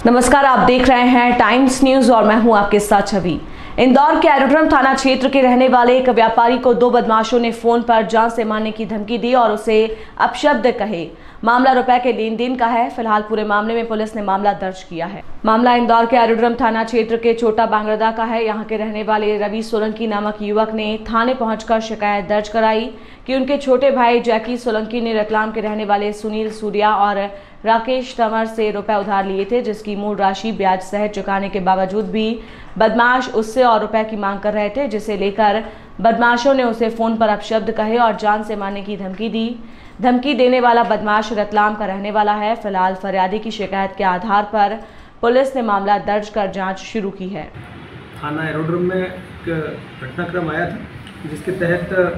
नमस्कार, आप देख रहे हैं टाइम्स न्यूज और मैं हूं आपके साथ छवि। इंदौर के एरोड्रम थाना क्षेत्र के रहने वाले एक व्यापारी को दो बदमाशों ने फोन पर जान से मारने की धमकी दी और उसे अपशब्द कहे। मामला रुपए के लेन देन का है। फिलहाल पूरे मामले में पुलिस ने मामला दर्ज किया है। मामला इंदौर के एरोड्रम थाना क्षेत्र के छोटा बांगरदा का है। यहाँ के रहने वाले रवि सोलंकी नामक युवक ने थाने पहुंचकर शिकायत दर्ज कराई कि उनके छोटे भाई जैकी सोलंकी ने रतलाम के रहने वाले सुनील सूर्या और राकेश तंवर से रुपए उधार लिए थे, जिसकी मूल राशि ब्याज सहित चुकाने के बावजूद भी बदमाश उससे और रुपए की मांग कर रहे थे, जिसे लेकर बदमाशों ने उसे फोन पर अपशब्द कहे और जान से मारने की धमकी दी। धमकी देने वाला बदमाश रतलाम का रहने वाला है। फिलहाल फरियादी की शिकायत के आधार पर पुलिस ने मामला दर्ज कर जांच शुरू की है। थाना एरोड्रम में एक घटनाक्रम आया था, जिसके तहत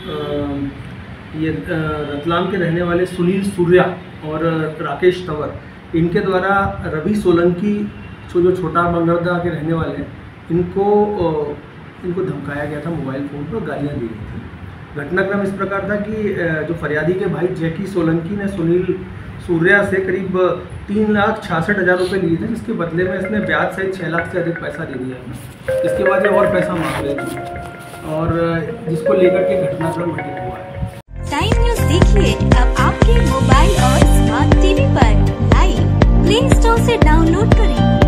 ये रतलाम के रहने वाले सुनील सूर्या और राकेश तंवर, इनके द्वारा रवि सोलंकी जो छोटा बांगरदा के रहने वाले हैं, इनको धमकाया गया था। मोबाइल फ़ोन पर गालियाँ दी गई थी। घटनाक्रम इस प्रकार था कि जो फरियादी के भाई जैकी सोलंकी ने सुनील सूर्या से करीब 3,66,000 रुपये लिए थे, जिसके बदले में इसने ब्याज सहित 6 लाख से अधिक पैसा दे दिया। इसके बाद ये और पैसा मांग रहे थे और जिसको लेकर के घटनाक्रम घटित हुआ है। टाइम न्यूज देखिए अब आपके मोबाइल और स्मार्ट टीवी पर लाइव प्ले स्टोर से डाउनलोड करें।